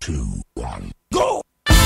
2, 1, go!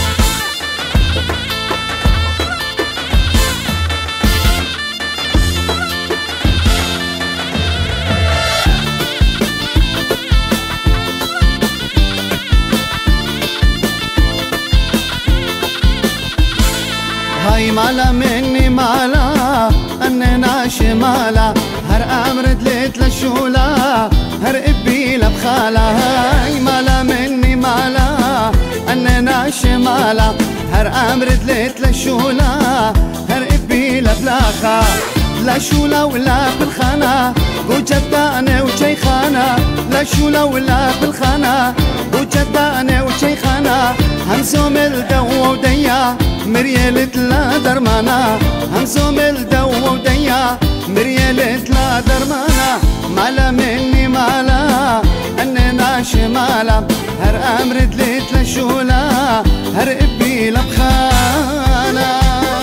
هاي مالا مني مالا أننا شمالا هر أمر دليت للشولا هر إبي لبخالا. هاي مالا مني مالا أننا شمالا هر أمر دليت للشولا هر إبي لبلاخا. لا شولا ولا بالخانة وجداني وشيخانة لا شولا ولا بالخانة وجداني وشيخانة همزوم الدو وديا مريالت لا درمانا همزوم الدو وديا مريالت لا درمانا. مالا مني مالا أننا شمالا هر أمر دليت للشولا هر إبي لبخانا.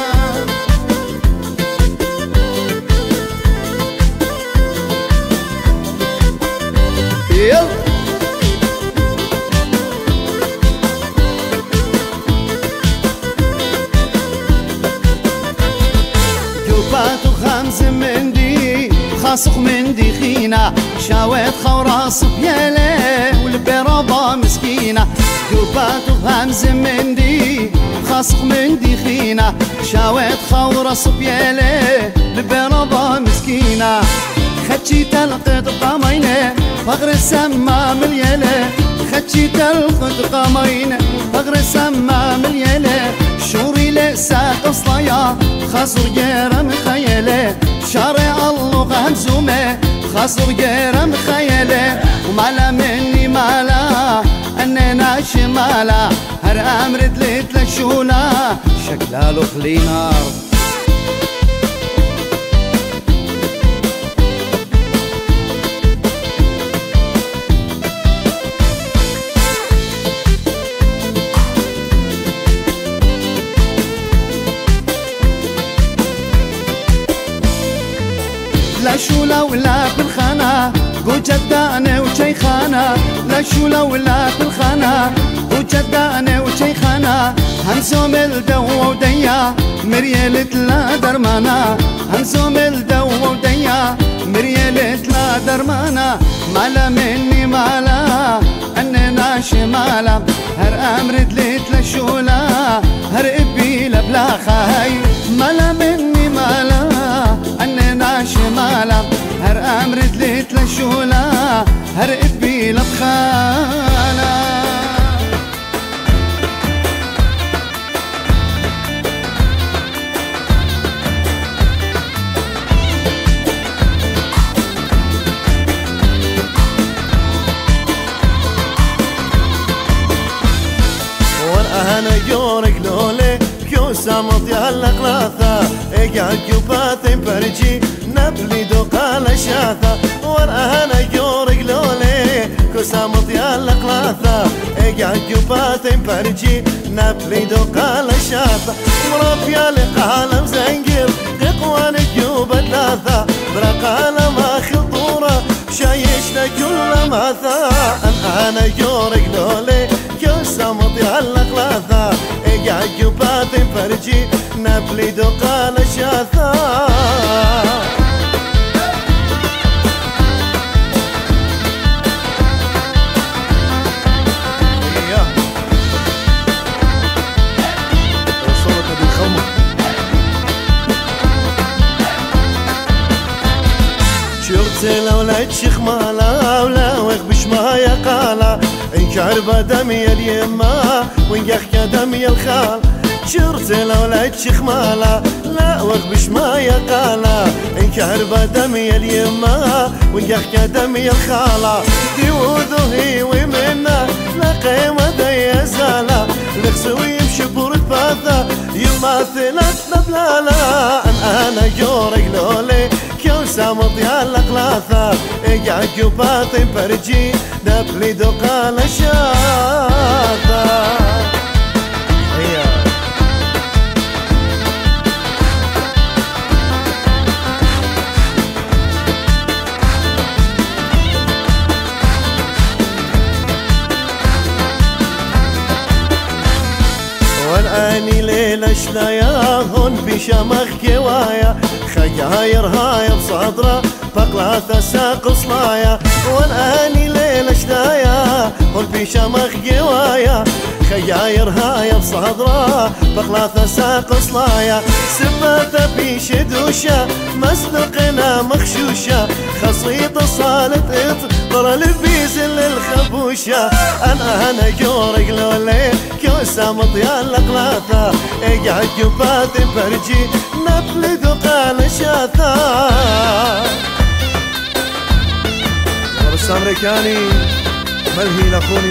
جوبات وخمس مندي خاصق مندي خينا شاوت خورا صبيالة والبرابة مسكينة. جوبات وخمس مندي خاصق مندي خينا شاوت خورا صبيالة والبرابة مسكينة. خدشي تلقط قمينة فقر السما مليالة خدشي تلقط قمينة فقر السما مليالة. شوري لسات أصلايا خاصر جيرم خيالة شارع الله همزومة خاصر جيرم خيالة. ومالا مني مالا أننا شمالا هر أمر دليت للشولا شكلها لخلي نار. لا شولا ولا بالخانة وجداني وشيخانة لا شولا ولا بالخانة وجداني وشيخانة همزوم الدو وديا مريالت لا درمانا همزوم الدو وديا مريالت لا درمانا. مالا مني مالا أننا شمالا هر أمر دليت للشولا هر إبي لبلاخا. هاي مالا مني مالا أننا شمالا هر أمر دليت للشولا هر إبي لبخالا. أنا جورك لولي كيوسا مطيا الأقلاثة إيقع جوباتي برجي نبلي دوقا لشاثة. أنا جورك لولي كيوسا مطيا الأقلاثة إيقع جوباتي برجي نبلي دوقا لشاثة. مرافيا لقالم زنقر قوان جيوب اللاثة برقالة ما خطورة شايشنا كل ماثة. أنا جورك لولي كيوسا مطيا الأقلاثة إيقع جوباتي فرجي نبلي دوقا لشاثة. شرت لولا تشيخ مالا ولا ويخ بشمايا قالا انكعر دمي اليما وانقخ دمي الخال. شرت لولا تشيخ مالا لا ويخ بشمايا قالا انكعر دمي اليما وانقخ دمي الخالة. ديوذو هي ومنا لا قيمة دي زالا نخسوي يمشي برد باثا يماثلت نبلالا. أنا جورك لولي كيوسا مطيا الأقلاثة إيقع جوباتي برجي نبلي دوقا لشاثة. اني ليلة شلايا هون بشمخ كوايا خياير هاي بصدره بقلاثة ساق صلايا واني ليلة شلايا هون بشمخ كوايا خياير هاي بصدره بقلاثة ساق صلايا سباته في شدوشة مسلقنا مخشوشة خصيط صالت اطبر البيز للخبوشة انا جورق لولي كوسة مطيال لقلاثة اقعد جبات برجي نبل ذقال شاثة بس امريكاني ملهي لخوني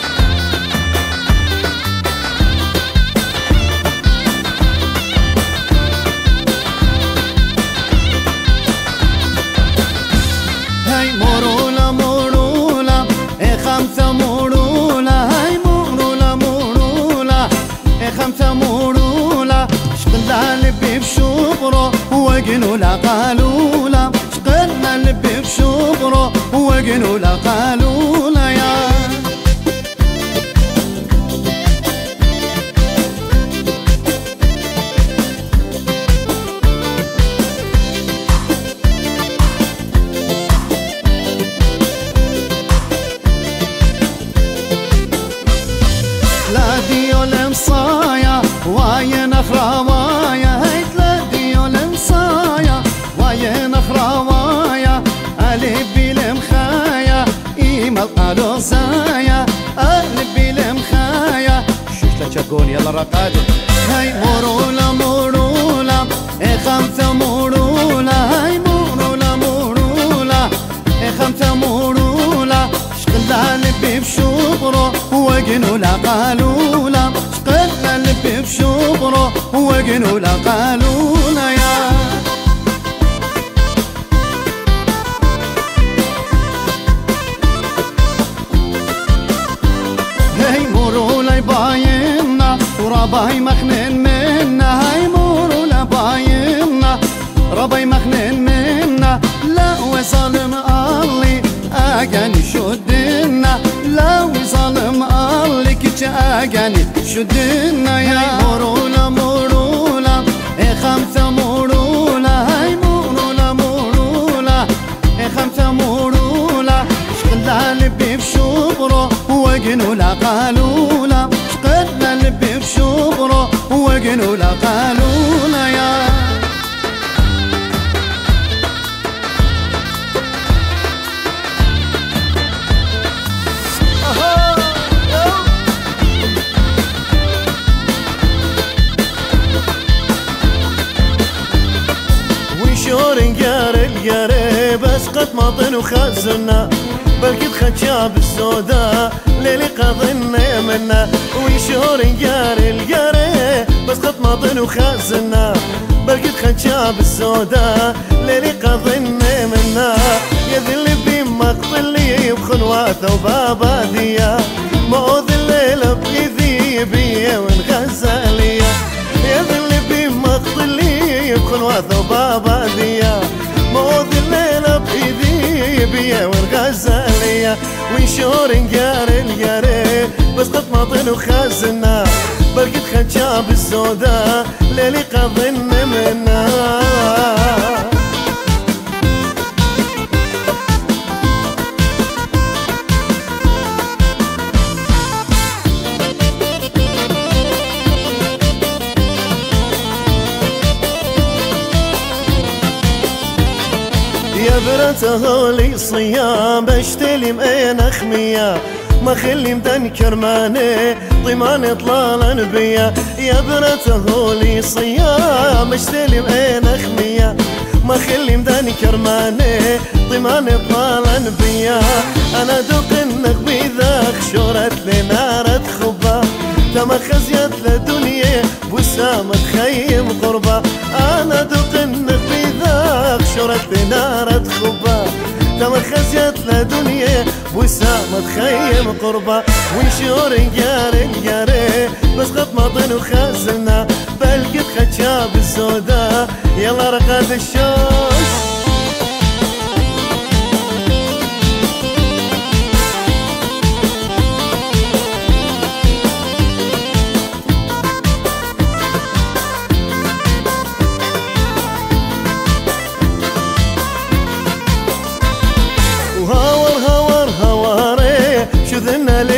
وقنولا قالولا شقلنا نبي بشبرو وقنولا قالولا يا لا ديو المصايا واي نخراوايا نخراوايا قلبي المخايا إيمال قالوا زايا قلبي المخايا شوش تشاكون يلا رقادة هاي مورولا مورولا خمسة مورولا هاي مورولا مورولا خمسة مورولا شقلنا لبي بشبرو وقنولا قالولا شقلنا لبي بشبرو وقنولا قالولا يا بايمنا ورباي مخنن منا هاي مورولا بايمنا رباي مخنن منا لا وظالم الله اجاني شدنا لا وظالم الله كيش اجاني شدنا يا مورولا مورولا خمسة مورولا هاي مورولا مورولا خمسة مورولا شقلنا لبي بشبرو وقنولا قالولا شقلنا لبي بشبرو وقنولا قالولا يا وشور نقار القاري بس قد مطن وخزنا بلقيت خشاب السوداء ليلي قضينا منا ويشور نقاري القاري بس قد مطن وخزنا بلقيت خشاب السوداء ليلي قضينا منا يذل بمقتلي بخلواته وبابا ذيا موذ الليلة بإذي بي والغزالية يذل بمقتلي بخلواته وبابا ذيا موذ الليلة بإيدي بيا والغزالية ويشور نقار القاري بس قد مطن وخزنا بلقيت خشاب السوداء ليلي قضينا منا يا برته لي صيام بشتلم اين اخمية ما خلي مدن كرماني ضمان طلال بيا يا برته لي صيام بشتلم اين اخمية ما خلي مدن كرماني ضمان طلال بيا انا دوق النغمي ذاك شورت لي نار خبا تما خزيت لدنيا وسامة خيم قربة انا دوق النغمي ذاك شورت لي نار خبا تما خزيت لدنيا وسامة خيم قربة ونشور نقاري بس قد مطن وخزنا بلقيت خشاب السوداء يلا رقد الشوش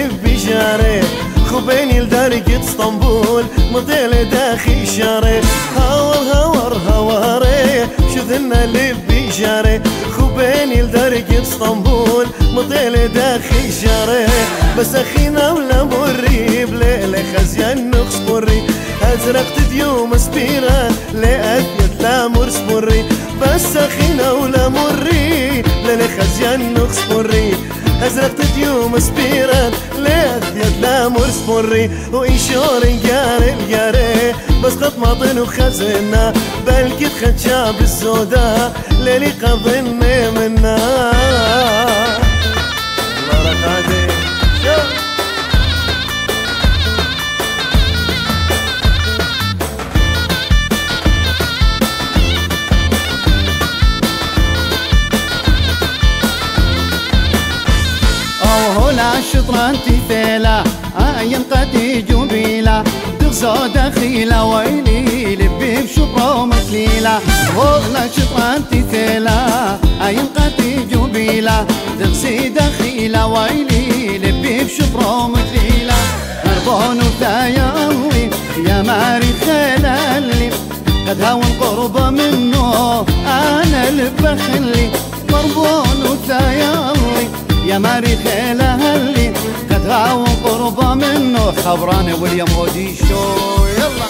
بجاري خوبيني لدرجة اسطنبول مضيل داخل شاري هاور هواري شذنا اللي بجاري خوبيني لدرجة اسطنبول مضيل داخل شاري بس اخينا ولا مري بليلة خزيان نقص مري ازرقت ديوم سبيران لأثيت لا مرس مري بس اخينا ولا مري بليلة خزيان نقص مري ازرقت ديوم سبيران لأثيت لا مرس مري وإنشور الجاري بس قد ماطن وخزنا بلكي تخدشا بالسودا ليلي قضني منا الله رقادي لا شطران تفيلة عين قدي جبيلة تغزو دخيلة ويلي لبي بشطرة ومثليلة ولا شطران تفيلة عين قدي جبيلة تغزي دخيلة ويلي لبي بشطرة ومثليلة مربون وثايا الله يا ماري خلالي قد هون قرب منه انا البخلي مربون وثايا الله يا ماري خيله اللي قد هاون قربه منه خبراني ويليام اوديشو يلا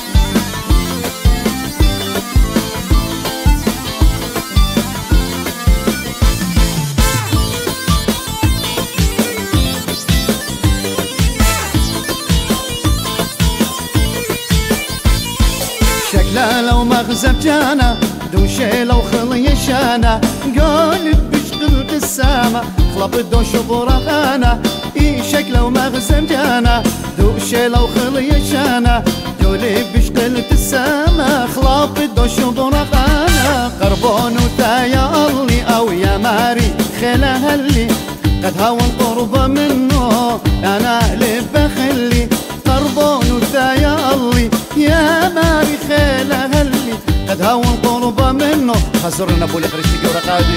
شكله لو مغزب جانا دوشي لو خلي شانا قالب بشقلت السما خلط الدوش برغانا اي شكله ومغزم جانا دوشي لو خلي شانا دولي بشقلت السما خلط الدوش برغانا قربون وتايا اللي او يا ماري خيله اللي قد هون قربه منه انا لبخلي قربون وتايا اللي يا ماري خيله اللي قد هون قربه منه خسرنا ابو الخريشتي ورقادي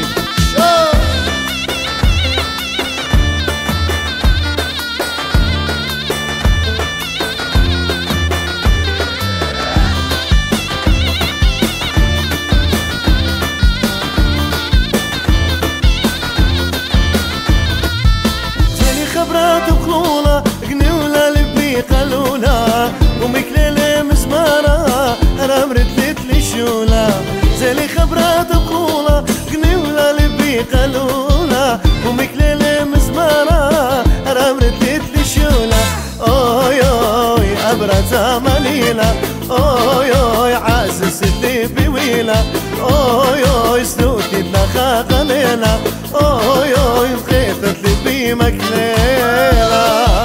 خبرات بخلولة قنولة لبي قالولا ومكليلة مزمارة أنا مرتلت لي شولة زيلي خبرات بخلولة قنولة لبي قالولا ومكليلة مزمارة أنا مرتلت لي شولة أوي أوي أبرز مليلة أوي أوي عازس اللي بويلة أوي أوي سلوكي بلخا قليلة أوي أوي مخيطت لي بمكليلة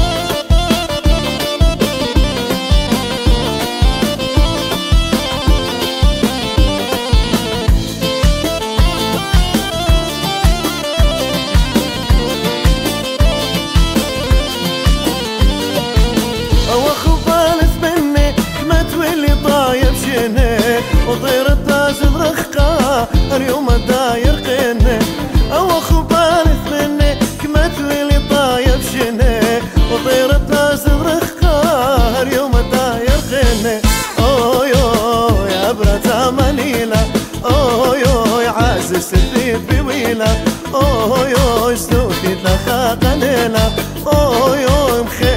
وطير التاج برخقة اليوم الداير قيني او خبالث مني كما تولي طايب شني وطير التاج برخقة اليوم الداير قيني اوي اوي ابرة منيلة اوي اوي عازس الذيب بويلة اوي اوي سلوكي لخا قليلة اوي اوي